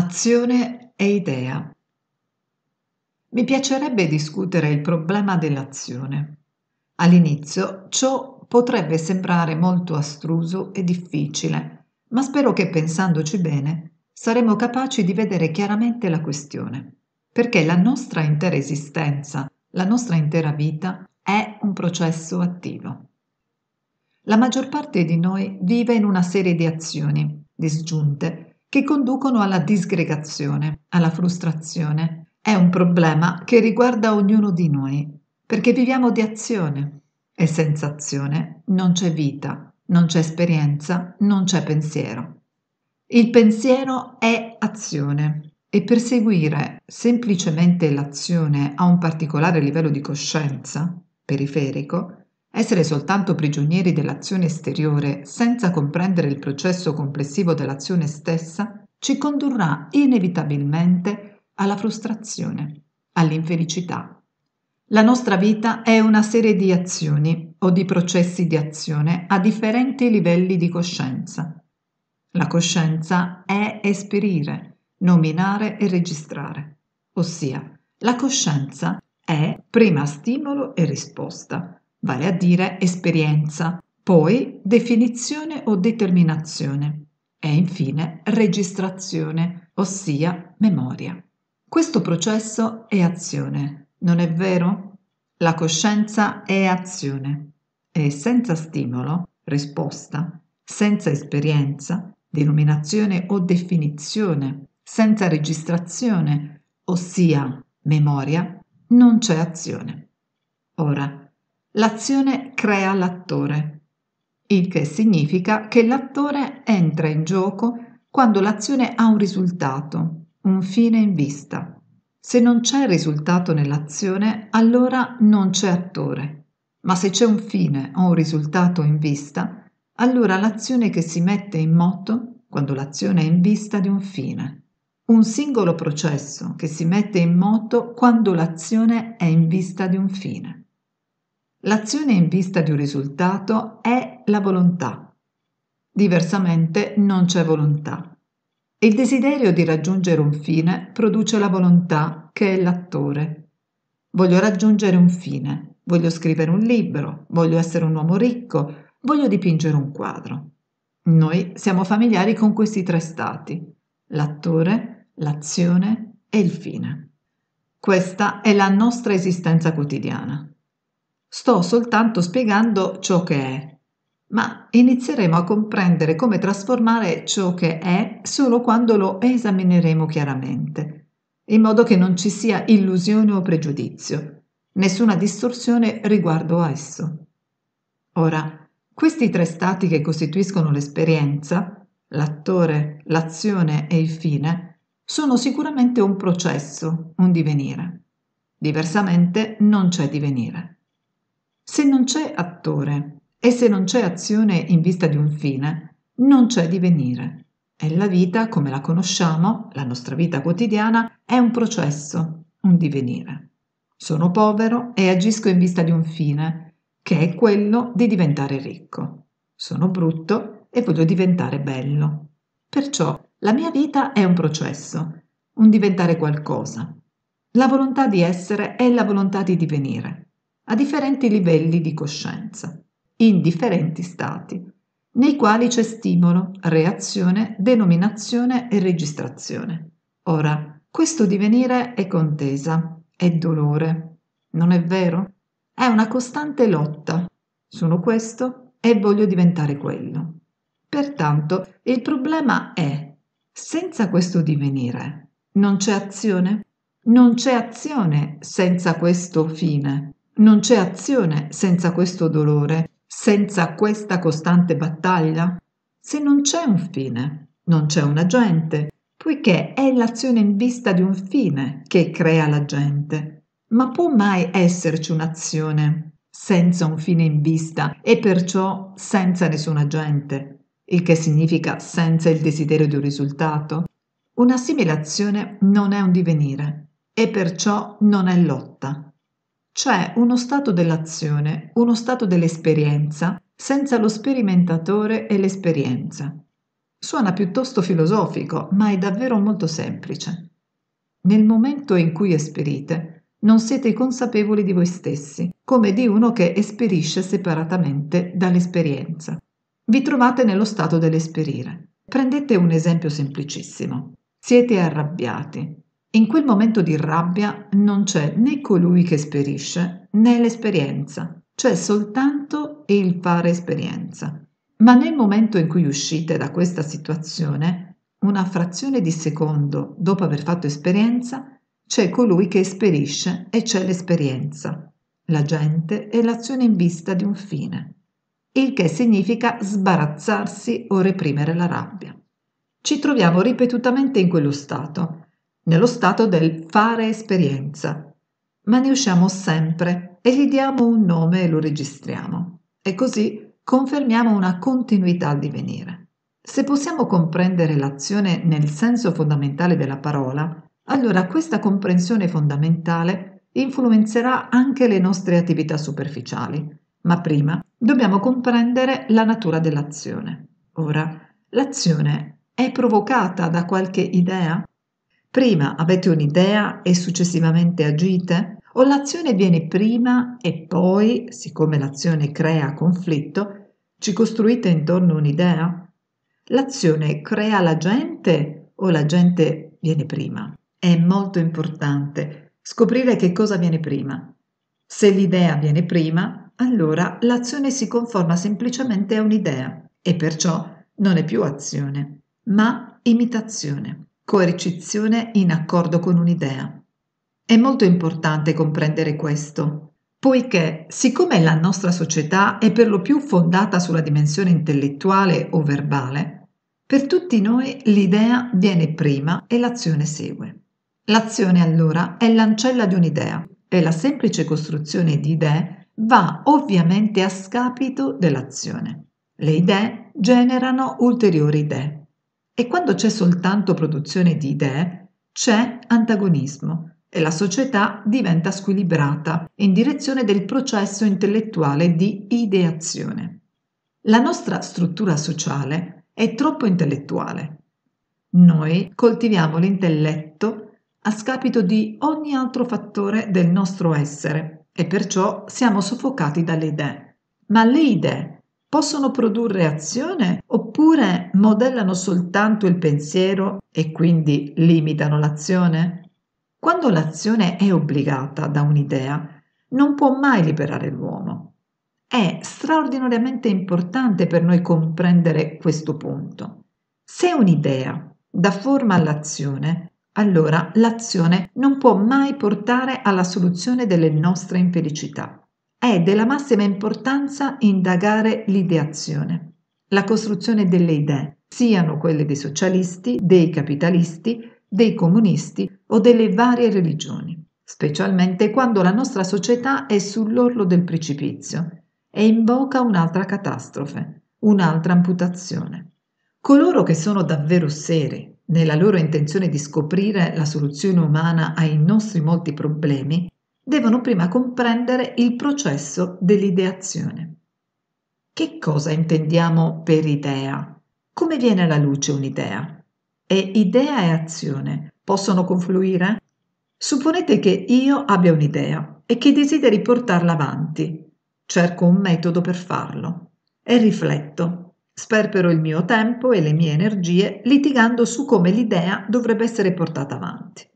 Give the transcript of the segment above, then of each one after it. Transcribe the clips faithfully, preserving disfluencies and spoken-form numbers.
Azione e idea. Mi piacerebbe discutere il problema dell'azione. All'inizio ciò potrebbe sembrare molto astruso e difficile, ma spero che pensandoci bene saremo capaci di vedere chiaramente la questione, perché la nostra intera esistenza, la nostra intera vita è un processo attivo. La maggior parte di noi vive in una serie di azioni disgiunte che conducono alla disgregazione, alla frustrazione. È un problema che riguarda ognuno di noi, perché viviamo di azione e senza azione non c'è vita, non c'è esperienza, non c'è pensiero. Il pensiero è azione e perseguire semplicemente l'azione a un particolare livello di coscienza, periferico, essere soltanto prigionieri dell'azione esteriore senza comprendere il processo complessivo dell'azione stessa, ci condurrà inevitabilmente alla frustrazione, all'infelicità. La nostra vita è una serie di azioni o di processi di azione a differenti livelli di coscienza. La coscienza è esperire, nominare e registrare, ossia la coscienza è prima stimolo e risposta, vale a dire esperienza, poi definizione o determinazione e infine registrazione, ossia memoria. Questo processo è azione, non è vero? La coscienza è azione e senza stimolo, risposta, senza esperienza, denominazione o definizione, senza registrazione, ossia memoria, non c'è azione. Ora, l'azione crea l'attore, il che significa che l'attore entra in gioco quando l'azione ha un risultato, un fine in vista. Se non c'è risultato nell'azione, allora non c'è attore, ma se c'è un fine o un risultato in vista, allora l'azione che si mette in moto quando l'azione è in vista di un fine. Un singolo processo che si mette in moto quando l'azione è in vista di un fine. L'azione in vista di un risultato è la volontà. Diversamente non c'è volontà. Il desiderio di raggiungere un fine produce la volontà, che è l'attore. Voglio raggiungere un fine, voglio scrivere un libro, voglio essere un uomo ricco, voglio dipingere un quadro. Noi siamo familiari con questi tre stati: l'attore, l'azione e il fine. Questa è la nostra esistenza quotidiana. Sto soltanto spiegando ciò che è, ma inizieremo a comprendere come trasformare ciò che è solo quando lo esamineremo chiaramente, in modo che non ci sia illusione o pregiudizio, nessuna distorsione riguardo a esso. Ora, questi tre stati che costituiscono l'esperienza, l'attore, l'azione e il fine, sono sicuramente un processo, un divenire. Diversamente non c'è divenire. Se non c'è attore e se non c'è azione in vista di un fine, non c'è divenire. E la vita, come la conosciamo, la nostra vita quotidiana, è un processo, un divenire. Sono povero e agisco in vista di un fine, che è quello di diventare ricco. Sono brutto e voglio diventare bello. Perciò la mia vita è un processo, un diventare qualcosa. La volontà di essere è la volontà di divenire, a differenti livelli di coscienza, in differenti stati, nei quali c'è stimolo, reazione, denominazione e registrazione. Ora, questo divenire è contesa, è dolore, non è vero? È una costante lotta. Sono questo e voglio diventare quello. Pertanto, il problema è: senza questo divenire non c'è azione? Non c'è azione senza questo fine. Non c'è azione senza questo dolore, senza questa costante battaglia? Se non c'è un fine, non c'è un agente, poiché è l'azione in vista di un fine che crea l'agente. Ma può mai esserci un'azione senza un fine in vista e perciò senza nessun agente, il che significa senza il desiderio di un risultato? Una simile azione non è un divenire e perciò non è lotta. C'è uno stato dell'azione, uno stato dell'esperienza, senza lo sperimentatore e l'esperienza. Suona piuttosto filosofico, ma è davvero molto semplice. Nel momento in cui esperite, non siete consapevoli di voi stessi, come di uno che esperisce separatamente dall'esperienza. Vi trovate nello stato dell'esperire. Prendete un esempio semplicissimo. Siete arrabbiati. In quel momento di rabbia non c'è né colui che esperisce né l'esperienza, c'è soltanto il fare esperienza. Ma nel momento in cui uscite da questa situazione, una frazione di secondo dopo aver fatto esperienza, c'è colui che esperisce e c'è l'esperienza, la gente e l'azione in vista di un fine, il che significa sbarazzarsi o reprimere la rabbia. Ci troviamo ripetutamente in quello stato, nello stato del fare esperienza, ma ne usciamo sempre e gli diamo un nome e lo registriamo. E così confermiamo una continuità al divenire. Se possiamo comprendere l'azione nel senso fondamentale della parola, allora questa comprensione fondamentale influenzerà anche le nostre attività superficiali. Ma prima dobbiamo comprendere la natura dell'azione. Ora, l'azione è provocata da qualche idea? Prima avete un'idea e successivamente agite? O l'azione viene prima e poi, siccome l'azione crea conflitto, ci costruite intorno un'idea? L'azione crea la gente o la gente viene prima? È molto importante scoprire che cosa viene prima. Se l'idea viene prima, allora l'azione si conforma semplicemente a un'idea e perciò non è più azione, ma imitazione, coercizione in accordo con un'idea. È molto importante comprendere questo, poiché siccome la nostra società è per lo più fondata sulla dimensione intellettuale o verbale, per tutti noi l'idea viene prima e l'azione segue. L'azione allora è l'ancella di un'idea e la semplice costruzione di idee va ovviamente a scapito dell'azione. Le idee generano ulteriori idee e quando c'è soltanto produzione di idee c'è antagonismo e la società diventa squilibrata in direzione del processo intellettuale di ideazione. La nostra struttura sociale è troppo intellettuale. Noi coltiviamo l'intelletto a scapito di ogni altro fattore del nostro essere e perciò siamo soffocati dalle idee. Ma le idee possono produrre azione oppure modellano soltanto il pensiero e quindi limitano l'azione? Quando l'azione è obbligata da un'idea, non può mai liberare l'uomo. È straordinariamente importante per noi comprendere questo punto. Se un'idea dà forma all'azione, allora l'azione non può mai portare alla soluzione delle nostre infelicità. È della massima importanza indagare l'ideazione, la costruzione delle idee, siano quelle dei socialisti, dei capitalisti, dei comunisti o delle varie religioni, specialmente quando la nostra società è sull'orlo del precipizio e invoca un'altra catastrofe, un'altra amputazione. Coloro che sono davvero seri nella loro intenzione di scoprire la soluzione umana ai nostri molti problemi, devono prima comprendere il processo dell'ideazione. Che cosa intendiamo per idea? Come viene alla luce un'idea? E idea e azione possono confluire? Supponete che io abbia un'idea e che desideri portarla avanti. Cerco un metodo per farlo e rifletto. Sperpero il mio tempo e le mie energie litigando su come l'idea dovrebbe essere portata avanti.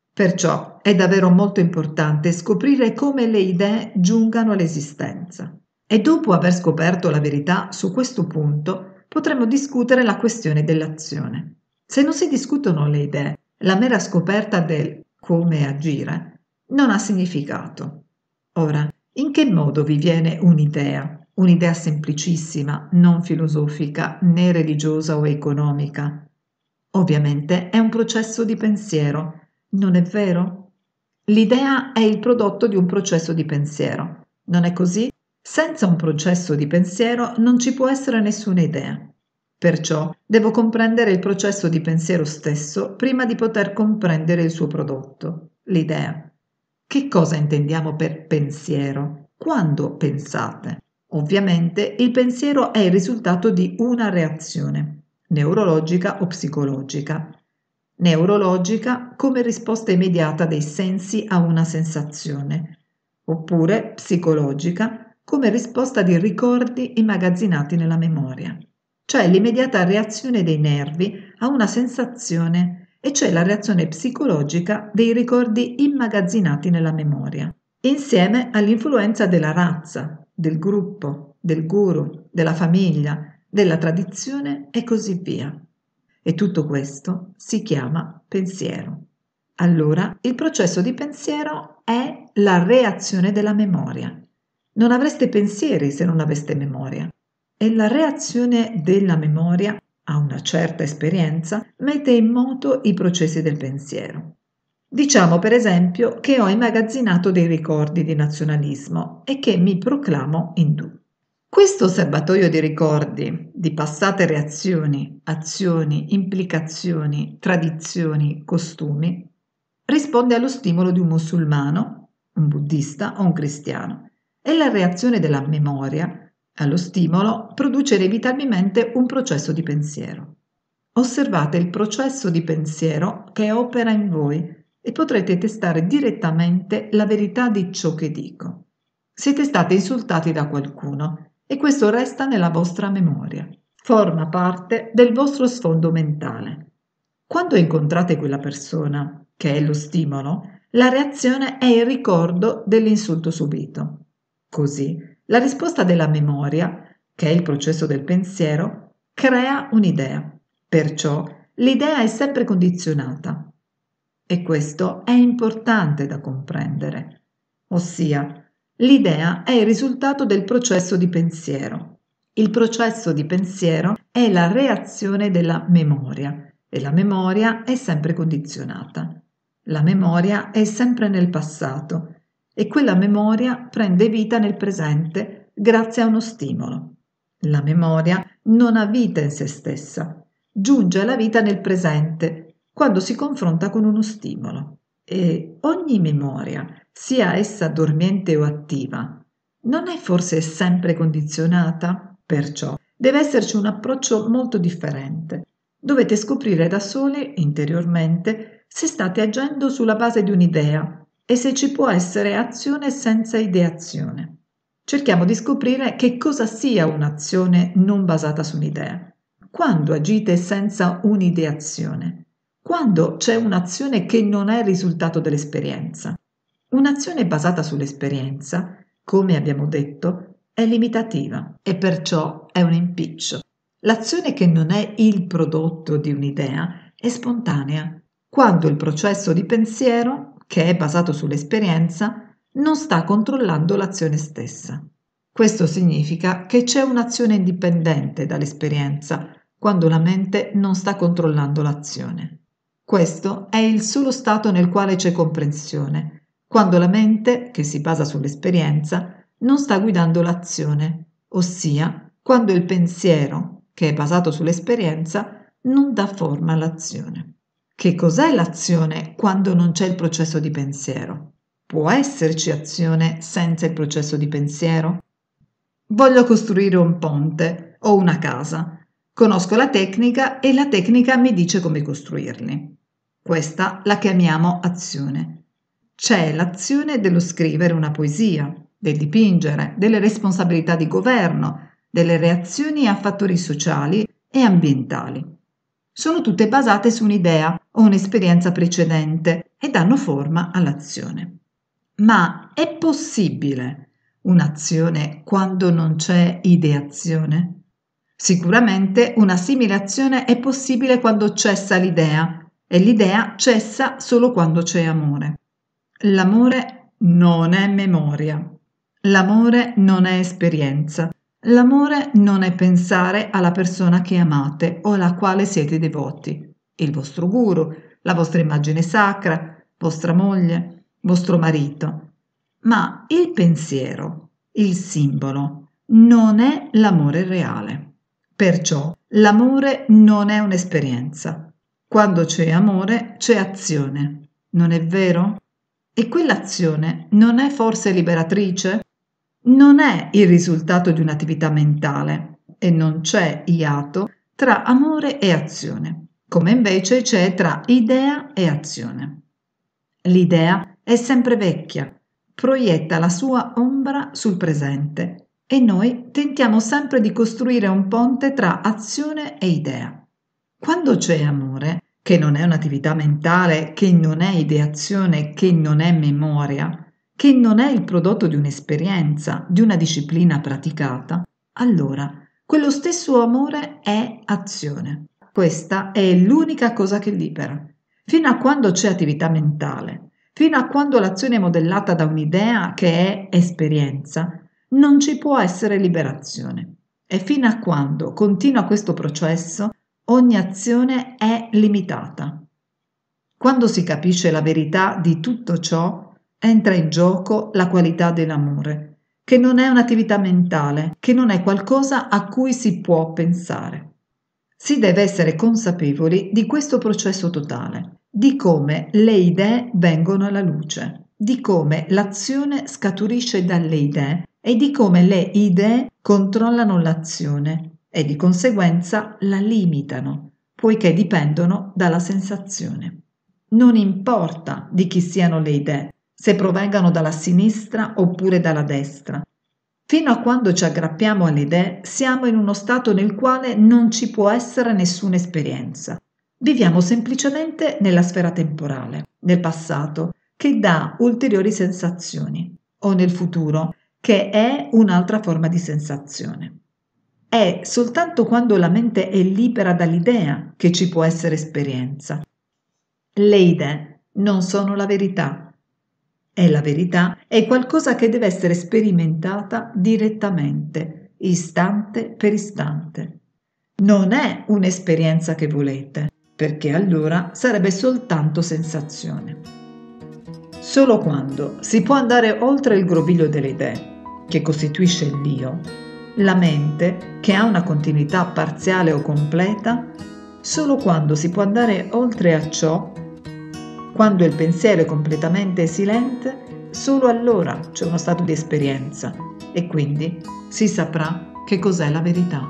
Perciò è davvero molto importante scoprire come le idee giungano all'esistenza. E dopo aver scoperto la verità su questo punto, potremo discutere la questione dell'azione. Se non si discutono le idee, la mera scoperta del come agire non ha significato. Ora, in che modo vi viene un'idea? Un'idea semplicissima, non filosofica né religiosa o economica. Ovviamente è un processo di pensiero, non è vero? L'idea è il prodotto di un processo di pensiero, non è così? Senza un processo di pensiero non ci può essere nessuna idea. Perciò devo comprendere il processo di pensiero stesso prima di poter comprendere il suo prodotto, l'idea. Che cosa intendiamo per pensiero? Quando pensate? Ovviamente il pensiero è il risultato di una reazione. neurologica o psicologica. Neurologica come risposta immediata dei sensi a una sensazione, oppure psicologica come risposta di ricordi immagazzinati nella memoria. C'è l'immediata reazione dei nervi a una sensazione e c'è la reazione psicologica dei ricordi immagazzinati nella memoria, insieme all'influenza della razza, del gruppo, del guru, della famiglia, della tradizione e così via. E tutto questo si chiama pensiero. Allora, il processo di pensiero è la reazione della memoria. Non avreste pensieri se non aveste memoria. E la reazione della memoria a una certa esperienza mette in moto i processi del pensiero. Diciamo per esempio che ho immagazzinato dei ricordi di nazionalismo e che mi proclamo indù. Questo serbatoio di ricordi, di passate reazioni, azioni, implicazioni, tradizioni, costumi, risponde allo stimolo di un musulmano, un buddista o un cristiano, e la reazione della memoria allo stimolo produce inevitabilmente un processo di pensiero. Osservate il processo di pensiero che opera in voi e potrete testare direttamente la verità di ciò che dico. Siete stati insultati da qualcuno e questo resta nella vostra memoria. Forma parte del vostro sfondo mentale. Quando incontrate quella persona, che è lo stimolo, la reazione è il ricordo dell'insulto subito. Così, la risposta della memoria, che è il processo del pensiero, crea un'idea. Perciò l'idea è sempre condizionata. E questo è importante da comprendere. Ossia, l'idea è il risultato del processo di pensiero. Il processo di pensiero è la reazione della memoria e la memoria è sempre condizionata. La memoria è sempre nel passato e quella memoria prende vita nel presente grazie a uno stimolo. La memoria non ha vita in se stessa, giunge alla vita nel presente quando si confronta con uno stimolo. E ogni memoria, sia essa dormiente o attiva, non è forse sempre condizionata? Perciò deve esserci un approccio molto differente. Dovete scoprire da soli, interiormente, se state agendo sulla base di un'idea e se ci può essere azione senza ideazione. Cerchiamo di scoprire che cosa sia un'azione non basata su un'idea. Quando agite senza un'ideazione? Quando c'è un'azione che non è il risultato dell'esperienza. Un'azione basata sull'esperienza, come abbiamo detto, è limitativa e perciò è un impiccio. L'azione che non è il prodotto di un'idea è spontanea, quando il processo di pensiero, che è basato sull'esperienza, non sta controllando l'azione stessa. Questo significa che c'è un'azione indipendente dall'esperienza, quando la mente non sta controllando l'azione. Questo è il solo stato nel quale c'è comprensione, quando la mente, che si basa sull'esperienza, non sta guidando l'azione, ossia quando il pensiero, che è basato sull'esperienza, non dà forma all'azione. Che cos'è l'azione quando non c'è il processo di pensiero? Può esserci azione senza il processo di pensiero? Voglio costruire un ponte o una casa. Conosco la tecnica e la tecnica mi dice come costruirli. Questa la chiamiamo azione. C'è l'azione dello scrivere una poesia, del dipingere, delle responsabilità di governo, delle reazioni a fattori sociali e ambientali. Sono tutte basate su un'idea o un'esperienza precedente e danno forma all'azione. Ma è possibile un'azione quando non c'è ideazione? Sicuramente una simile azione è possibile quando cessa l'idea e l'idea cessa solo quando c'è amore. L'amore non è memoria, l'amore non è esperienza, l'amore non è pensare alla persona che amate o alla quale siete devoti, il vostro guru, la vostra immagine sacra, vostra moglie, vostro marito. Ma il pensiero, il simbolo, non è l'amore reale. Perciò l'amore non è un'esperienza. Quando c'è amore c'è azione, non è vero? E quell'azione non è forse liberatrice? Non è il risultato di un'attività mentale e non c'è iato tra amore e azione, come invece c'è tra idea e azione. L'idea è sempre vecchia, proietta la sua ombra sul presente e noi tentiamo sempre di costruire un ponte tra azione e idea. Quando c'è amore, che non è un'attività mentale, che non è ideazione, che non è memoria, che non è il prodotto di un'esperienza, di una disciplina praticata, allora quello stesso amore è azione. Questa è l'unica cosa che libera. Fino a quando c'è attività mentale, fino a quando l'azione è modellata da un'idea che è esperienza, non ci può essere liberazione. E fino a quando continua questo processo, ogni azione è limitata. Quando si capisce la verità di tutto ciò, entra in gioco la qualità dell'amore, che non è un'attività mentale, che non è qualcosa a cui si può pensare. Si deve essere consapevoli di questo processo totale, di come le idee vengono alla luce, di come l'azione scaturisce dalle idee e di come le idee controllano l'azione e di conseguenza la limitano, poiché dipendono dalla sensazione. Non importa di chi siano le idee, se provengano dalla sinistra oppure dalla destra. Fino a quando ci aggrappiamo alle idee, siamo in uno stato nel quale non ci può essere nessuna esperienza. Viviamo semplicemente nella sfera temporale, nel passato, che dà ulteriori sensazioni, o nel futuro, che è un'altra forma di sensazione. È soltanto quando la mente è libera dall'idea che ci può essere esperienza. Le idee non sono la verità. E la verità è qualcosa che deve essere sperimentata direttamente, istante per istante. Non è un'esperienza che volete, perché allora sarebbe soltanto sensazione. Solo quando si può andare oltre il groviglio delle idee, che costituisce l'io, la mente, che ha una continuità parziale o completa, solo quando si può andare oltre a ciò, quando il pensiero è completamente silente, solo allora c'è uno stato di esperienza e quindi si saprà che cos'è la verità.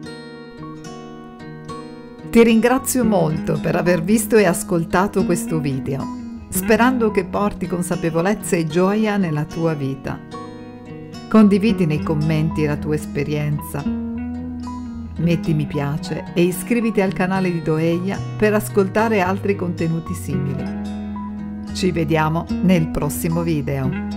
Ti ringrazio molto per aver visto e ascoltato questo video, sperando che porti consapevolezza e gioia nella tua vita. Condividi nei commenti la tua esperienza, metti mi piace e iscriviti al canale di Doeia per ascoltare altri contenuti simili. Ci vediamo nel prossimo video.